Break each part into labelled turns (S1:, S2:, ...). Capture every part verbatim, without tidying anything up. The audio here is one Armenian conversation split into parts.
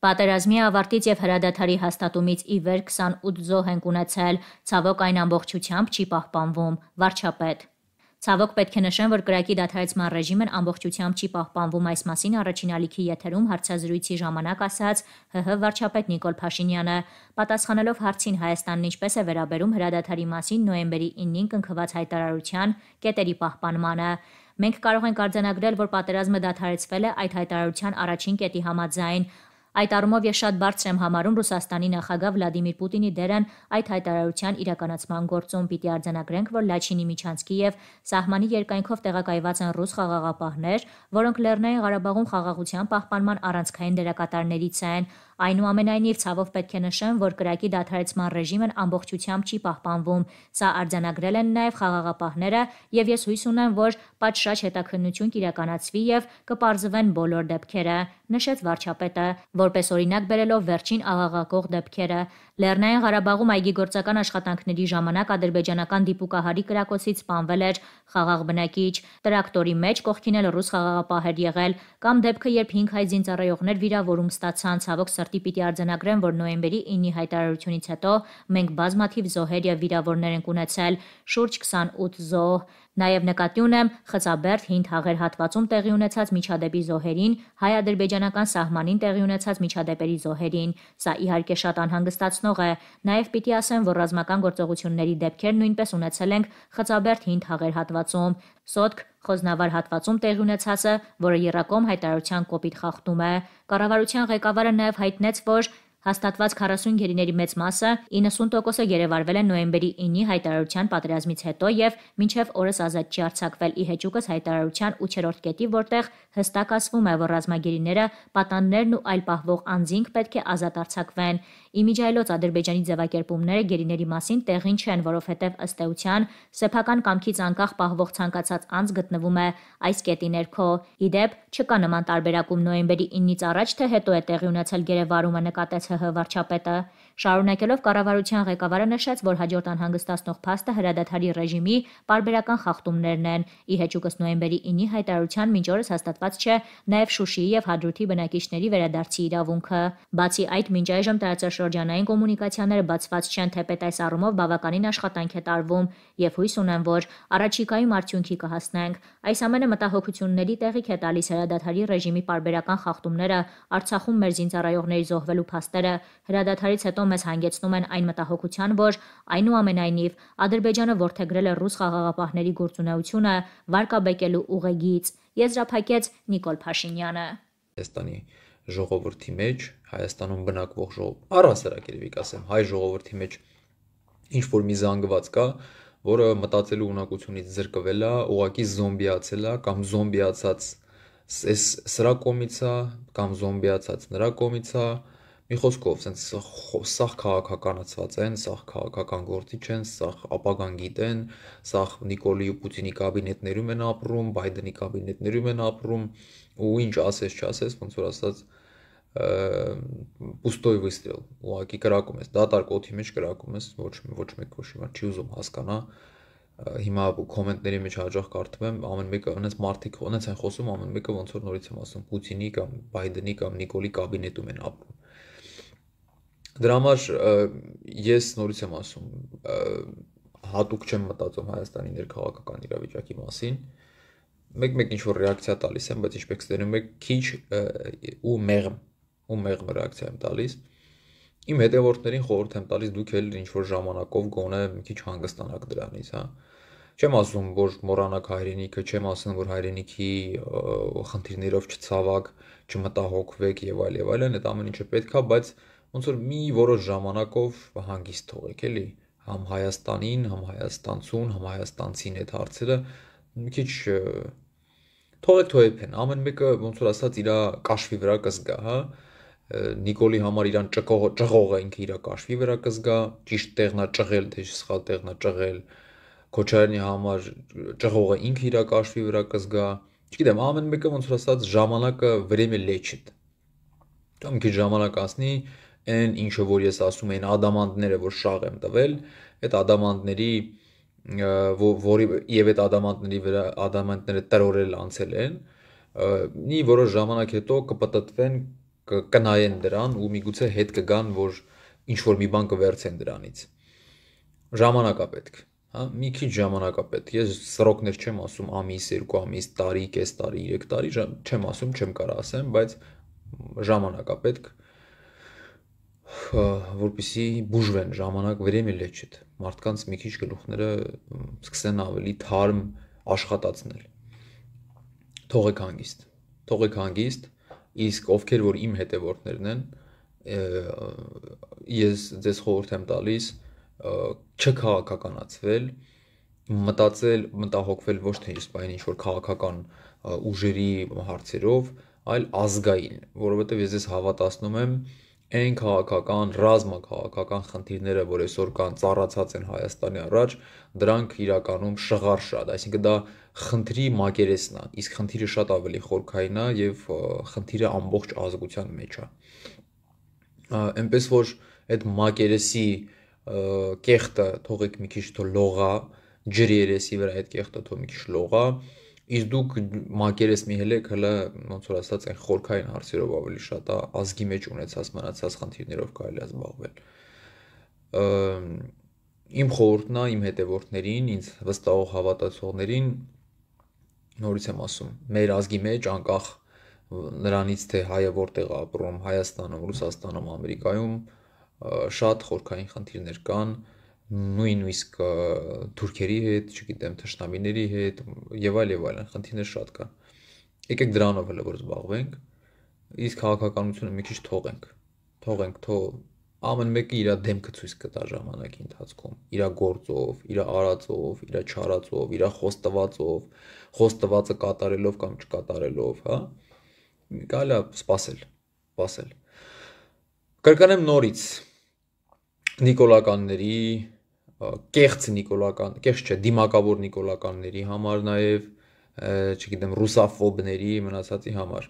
S1: Պատերազմի ավարտից և հրադադարի հաստատումից ի վեր քսանութ զոհ ենք ունեցել, ցավոք այն ամբողջությամբ չի պահպանվում, վարչապետ։ Ցավոք պետք է նշեմ, որ կրակի դադարեցման ռեժիմն ամբողջությամբ չի պահպանվում, այս մասին առաջին ալիքի եթերում հարցազրույցի ժամանակ ասաց ՀՀ վարչապետ Նիկոլ Փաշինյանը, պատասխանելով հարցին Հայաստանն ինչպես է վերաբերում հրադադարի մասին նոյեմբերի ինին կնքված հայտարարության կետերի պահպանմանը։ Մենք կարող ենք արձանագրել, որ պատերազմը դադարեցվել է այդ հայտարարության առաջին կետի համաձայն։ Այդ առումով ես շատ բարձր եմ համարում Ռուսաստանի նախագահ Վլադիմիր Պուտինի դերն այդ հայտարարության իրականացման գործում։ Պիտի արձանագրենք, որ Լաչինի միջանցքի և սահմանի երկայնքով տեղակայված են ռուս խաղաղապահներ, որոնք Լեռնային Ղարաբաղում խաղաղության պահպանման առանցքային դերակատարներից են։ Այնուամենայնիվ, ցավով պետք է նշեմ, որ կրակի դադարեցման ռեժիմն ամբողջությամբ չի պահպանվում։ Սա արձանագրել են նաև խաղաղապահները, և ես հույս ունեմ, որ պատշաճ հետաքննություն կիրականացվի և կպարզվեն բոլոր դեպքերը, նշեց վարչապետը, որպես օրինակ բերելով վերջին աղաղակող դեպքերը։ Լեռնային Ղարաբաղում այգեգործական աշխատանքների ժամանակ ադրբեջանական դիպուկահարի կրակոցից սպանվել էր խաղաղ բնակիչ, տրակտորի մեջ կողքին էլ ռուս խաղաղապահ էր եղել, կամ դեպքը, երբ հինգ հայ զինծառայողներ վիրավորում ստացան։ Ցավոք սրտի պիտի արձանագրեմ, որ նոյեմբերի ինի հայտարարությունից հետո մենք բազմաթիվ զոհեր և վիրավորներ ենք ունեցել, շուրջ քսանութ զոհ։ Նաև նկատի ունեմ Խծաբերդ Հինդ-Հաղեր հատվածում տեղի ունեցած միջադեպի զոհերին, հայ-ադրբեջանական սահմանին տեղի ունեցած միջադեպերի զոհերին։ Սա իհարկե շատ անհանգստացնող է։ Նաև պիտի ասեմ, որ ռազմական գործողությունների դեպքեր նույնպես ունեցել ենք Խծաբերդ Հինդ-Հաղեր հատվածում, Սոտք Խոզնավար հատվածում տեղի ունեցածը, որը եռակողմ հայտարարության կոպիտ խախտում է։ Կառավարության ղեկավարը նաև հայտնեց, որ հաստատված քառասուն գերիների մեծ մասը իննսուն տոկոսը գերեվարվել են նոյեմբերի ինի հայտարարության պատերազմից հետո և մինչև օրս ազատ չի արձակվել։ Ի հեճուկս հայտարարության ութերորդ կետի, որտեղ հստակ ասվում է, որ ռազմագերիները, պատանդներն ու այլ պահվող անձինք պետք է ազատ արձակվեն։ Իմիջիայլոց Ադրբեջանի ձևակերպումները գերիների մասին տեղին չեն, որովհետև ըստ էության սեփական կամքից անկախ պահվող ցանկացած անձ գտնվում է այս կետի ներքո։ Ի դեպ, չկա նման տարբերակում նոյեմբերի ինից առաջ թե հետո է տեղի ունեցել գերեվարումը, նկատեց ՀՀ վարչապետը։ Շարունակելով կառավարության ղեկավարը նշեց, որ հաջորդ անհանգստացնող փաստը հրադադարի ռեժիմի պարբերական խախտումներն են։ Ի հեճուկս նոյեմբերի ինի հայտարարության մինչ օրս հաստատված չէ նաև Շուշիի և Հադրութի բնակիչների վերադարձի իրավունքը։ Բացի այդ, մինչ այժմ տարածաշրջանային կոմունիկացիաները բացված չեն, թեպետ այս առումով բավականին աշխատանք է տարվում և հույս ունեմ, որ առաջիկայում արդյունքի կհասնենք։ Այս ամենը մտահոգությունների տեղիք է տալիս հրադադարի ռեժիմի պարբերական խախտումները, Արցախում մեր զինծառայողների զոհվելու փաստերը հրադադարից հետո մեզ հանգեցնում են այն մտահոգության, որ այնուամենայնիվ Ադրբեջանը որդեգրել է ռուս խաղաղապահների գործունեությունը վարկաբեկելու ուղեգիծ, եզրափակեց Նիկոլ Փաշինյանը։
S2: Հայաստանի ժողովրդի մեջ, Հայաստանում բնակվող ժողովուրդ, առհասարակ երևի կասեմ, հայ ժողովրդի մեջ ինչ որ մի զանգված կա, որը մտածելու ունակությունից զրկվել է, ուղղակի զոմբիացել է կամ զոմբիացած այս սրա կողմից է կամ զոմբիացած նրա կողմից է։ Մի խոսքով, sense սաղ քաղաքականացված են, սաղ քաղաքական գործիչ են, սաղ ապագան գիտեն, սաղ Նիկոլի ու Պուտինի կաբինետներում են ապրում, Բայդենի կաբինետներում են ապրում, ու ինչ ասես չասես, ոնց որ ասած պուստոյ վիստրել, ուղղակի կրակում ես, դատարկ օդի մեջ կրակում ես, ոչ ոչ մեկ ոչ մի չի ուզում հասկանա։ Հիմա կոմենտների մեջ հաճախ կարդում եմ, ամեն մեկը այնպես մարդիկ այնպես են խոսում, ամեն մեկը ոնց որ նորից եմ ասում, Պուտինի կամ Բայդենի կամ Նիկոլի կաբինետում են ապրում։ Դրա համար ես նորից եմ ասում, հատուկ չեմ մտածում Հայաստանի ներքաղաքական իրավիճակի մասին, մեկ-մեկ ինչ-որ ռեակցիա տալիս եմ, բայց ինչպես դերում եք քիչ ու մեղմ, ու մեղմ ռեակցիա եմ տալիս, իմ հետևորդներին խորհուրդ եմ տալիս դուք էլ ինչ-որ ժամանակով գոնե մի քիչ հանգստանաք դրանից, հա։ Չեմ ասում, որ մոռանաք հայրենիքը, չեմ ասում, որ հայրենիքի խնդիրներով չցավաք, չմտահոգվեք եւ այլ եւ այլն, այդ ամեն ինչը պետք է, բայց ոնց որ մի որոշ ժամանակով հանգիստ թողեք, էլի, համ Հայաստանին, համ հայաստանցուն, համ հայաստանցին այդ հարցերը մի քիչ թողեք թողեփեն, ամեն մեկը ոնց որ ասած իր կաշվի վրա կզգա, հա։ Նիկոլի համար իրան ճղողը ինքը իր կաշվի վրա կզգա, ճիշտ տեղն է ճղել, թե սխալ տեղն է ճղել, Քոչարյանի համար ճղողը ինքը իր կաշվի վրա կզգա, չգիտեմ, ամեն մեկը ոնց որ ասած ժամանակը время лечит։ Կամ մի քիչ ժամանակ անցնի, այն ինչը որ ես ասում եմ, ադամանդները, որ շաղ եմ տվել, այդ ադամանդների որի եւ այդ ադամանդների վրա ադամանդները տրորել անցել են, մի որոշ ժամանակ հետո կպտտվեն կնայեն դրան ու միգուցե հետ կգան, որ ինչ որ մի բան կվերցեն դրանից։ Ժամանակ է պետք, հա, մի քիչ ժամանակ է պետք։ Ես սրոկներ չեմ ասում ամիս, երկու ամիս, տարի, կես տարի, երեք տարի, չեմ ասում, չեմ կարող ասեմ, բայց ժամանակ է պետք, որպեսզի բուժվեն, ժամանակ время лечит։ Մարդկանց մի քիչ գլուխները սկսեն ավելի թարմ աշխատացնել։ Թողեք հանգիստ, թողեք հանգիստ, իսկ ովքեր որ իմ հետևորդներն են, ես ձեզ խորհուրդ եմ տալիս չքաղաքականացվել, մտածել, մտահոգվել ոչ թե իսպայն ինչ որ քաղաքական ուժերի հարցերով, այլ ազգային, որովհետև ես ձեզ հավատացնում եմ, այն քաղաքական, ռազմաքաղաքական խնդիրները, որ այսօր կան, ծառացած են Հայաստանի առաջ, դրանք իրականում շղար շատ, այսինքն դա խնդրի մակերեսն է, իսկ խնդիրը շատ ավելի խորքային է եւ խնդիրը ամբողջ ազգության մեջ է։ Այնպես որ այդ մակերեսի կեղտը թողեք մի քիչ թող լողա, ջրի երեսի վրա այդ կեղտը թող մի քիչ լողա, իսկ դուք մակերես մի հելեք հələ ոնց որ ասած այն խորքային հարցերով ավելի շատ է ազգի մեջ ունեցած մնացած խնդիրներով կարելի է զբաղվել։ Իմ խորհուրդն է իմ հետևորդներին, ինձ վստահող հավատացողներին, նորից եմ ասում, մեր ազգի մեջ անկախ նրանից թե հայը որտեղ ապրում, Հայաստանում, Ռուսաստանում, Ամերիկայում շատ խորքային խնդիրներ կան, նույնիսկ թուրքերի հետ, չգիտեմ, թշնամիների հետ եւ այլ եւ այլն խնդիրներ շատ կան։ Եկեք դրանով հələ որ զբաղվենք, իսկ քաղաքականությունը մի քիչ թողենք, թողենք, թող ամեն մեկը իր դեմքը ցույց կտա ժամանակի ընթացքում, իր գործով, իր արածով, իր չարածով, իր խոստվածով, խոստվածը կատարելով կամ չկատարելով, հա, կարելի է սпасել, սпасել։ Կրկնեմ նորից նիկոլականների, կեղծ նիկոլական, կեղծ չէ, դիմակավոր նիկոլականների համար նաև, չգիտեմ, ռուսաֆոբների մնացածի համար։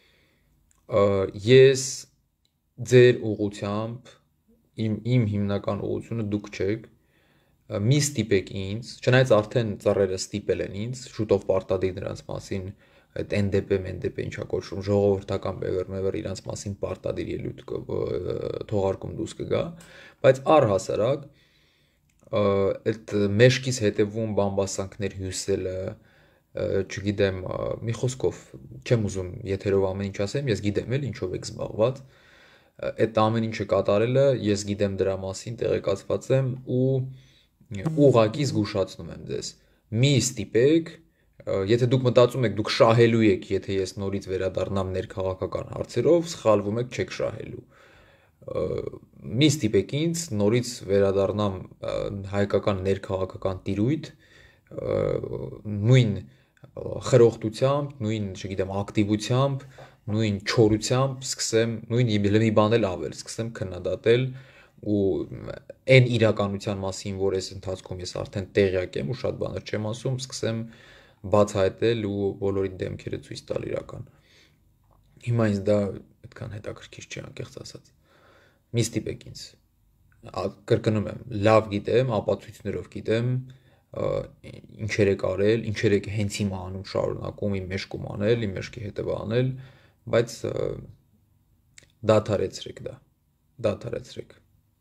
S2: Ես ձեր ուղղությամբ իմ իմ հիմնական ուղղությունը դուք չեք, մի ստիպեք ինձ, չնայած արդեն ծառերը ստիպել են ինձ, շուտով պարտադիր նրանց մասին այդ N D P, N D P ինչա կոչվում, ժողովրդական բևեռ-մևեռ իրանց մասին պարտադիր ելույթ թողարկում դուրս կգա, բայց առհասարակ այդ մեջքից հետևում բամբասանքներ հյուսելը, չգիտեմ, մի խոսքով չեմ ուզում եթերով ամեն ինչ ասեմ, ես գիտեմ էլ ինչով եք զբաղված, այդ ամեն ինչը կատարելը ես գիտեմ դրա մասին, տեղեկացված եմ ու ուղղակի զգուշացնում եմ ձեզ։ Մի ստիպեք, եթե դուք մտածում եք, դուք շահելու եք, եթե ես նորից վերադառնամ ներքաղաքական հարցերով, սխալվում եք, չեք շահելու։ Մի ստիպեք ինձ նորից վերադառնամ հայկական ներքաղաքական տիրույթ, նույն խրոխտությամբ, նույն, չգիտեմ, ակտիվությամբ, նույն չորությամբ սկսեմ, նույն մի բան էլ ավել, սկսեմ քննադատել ու այն իրականության մասին, որ այս ընթացքում ես արդեն տեղյակ եմ ու շատ բաներ չեմ ասում, սկսեմ բացահայտել ու բոլորի դեմքերը ցույց տալ իրական։ Հիմա ինձ դա այդքան հետաքրքիր չի, անկեղծ ասած։ Մի ստիպեք ինձ։ Կրկնում եմ, լավ գիտեմ, ապացույցներով գիտեմ, ինչեր եք արել, ինչեր եք հենց հիմա անում, շարունակում իմ մեջքում անել, իմ մեջքի հետևը անել, բայց դադարեցրեք դա, դադարեցրեք։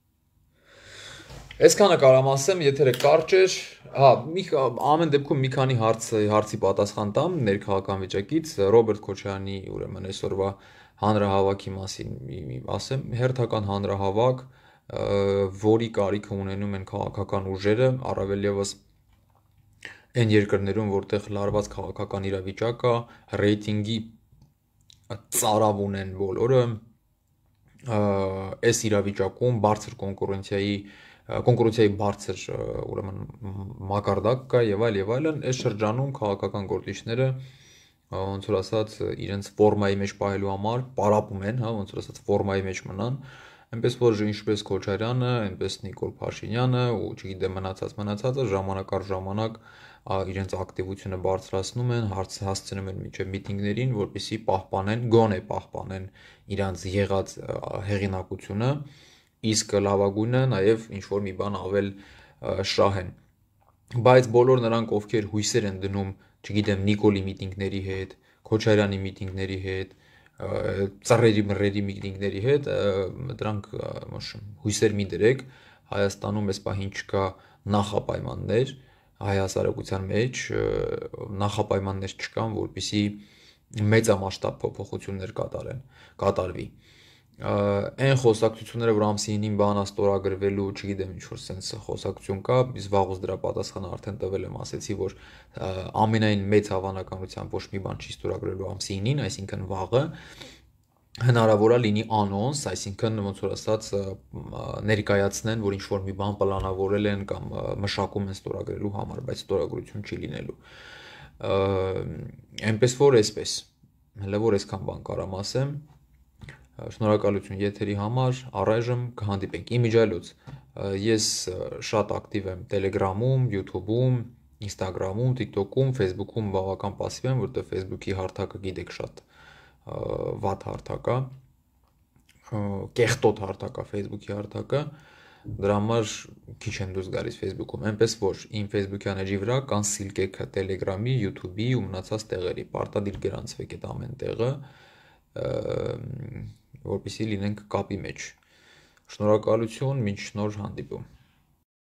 S2: Այսքանը կարամ ասեմ, եթերը կարճ էր, հա, ամեն դեպքում մի քանի հարցի պատասխան տամ ներքաղաքական վիճակից, Ռոբերտ Քոչարյանի ուրեմն այսօրվա հանրահավաքի մասին ասեմ, հերթական հանրահավաք, որի կարիքը ունենում են քաղաքական ուժերը, առավել ևս այն երկրներում, որտեղ լարված քաղաքական իրավիճակ կա, ռեյտինգի ծարավ ունեն բոլորը, այս իրավիճակում բարձր կոնկուրենցիայի կոնկուրենցիայի բարձր ուրեմն մակարդակ կա եւ այլ եւ այլն, այս շրջանում քաղաքական գործիչները ոնց որ ասած իրենց ֆորմայի մեջ պահելու համար պարապում են, հա, ոնց որ ասած ֆորմայի մեջ մնան, այնպես որ ինչպես Քոչարյանը, այնպես Նիկոլ Փաշինյանը ու չգիտեմ մնացած մնացածը ժամանակ առ ժամանակ իրենց ակտիվությունը բարձրացնում են, հասցնում են միջև միտինգներին, որպեսզի պահպանեն, գոնե պահպանեն իրանց եղած հեղինակությունը, իսկ լավագույնը նաև ինչ-որ մի բան ավել շահեն։ Բայց բոլոր նրանք, ովքեր հույսեր են դնում, չգիտեմ, Նիկոլի միտինգների հետ, Քոչարյանի միտինգների հետ, ծռերի մռերի միտինգների հետ, դրանք հույսեր մի դրեք, Հայաստանում այս պահին չկա նախապայմաններ, հայ հասարակության մեջ նախապայմաններ չկան, որպեսզի մեծամասշտաբ փոփոխություններ կատարեն, կատարվի։ Այն խոսակցությունները, որ ամսինին բանա ստորագրվելու, չգիտեմ, ինչ-որ sense խոսակցություն կա, իսկ վաղուց դրա պատասխանը արդեն տվել եմ, ասեցի, որ ամենայն մեծ հավանականությամբ ոչ մի բան չի ստորագրելու ամսինին, այսինքն վաղը, հնարավոր է լինի անոնս, այսինքն ոնց որ ասած ներկայացնեն, որ ինչ-որ մի բան պլանավորել են կամ մշակում են ստորագրելու համար, բայց ստորագրություն չի լինելու։ Այնպես որ այսպես, հələ որ այսքան բան կարամ ասեմ, շնորհակալություն եթերի համար, առայժմ կհանդիպենք իմիջիայլոց, ես շատ ակտիվ եմ Telegram-ում, YouTube-ում, Instagram-ում, TikTok-ում, Facebook-ում բավական պասիվ եմ, որտեղ Facebook-ի հարթակը գիտեք շատ վատ հարթակ է, կեղտոտ հարթակ է Facebook-ի հարթակը, դրա համար քիչ եմ դուրս գալիս Facebook-ում, այնպես որ իմ Facebook-յան էջի վրա կան սիլկեքը Telegram-ի, YouTube-ի ու մնացած տեղերի, պարտադիր գրանցվեք այդ ամեն տեղը, որպեսզի լինենք կապի մեջ։ Շնորհակալություն, մինչ նոր հանդիպում։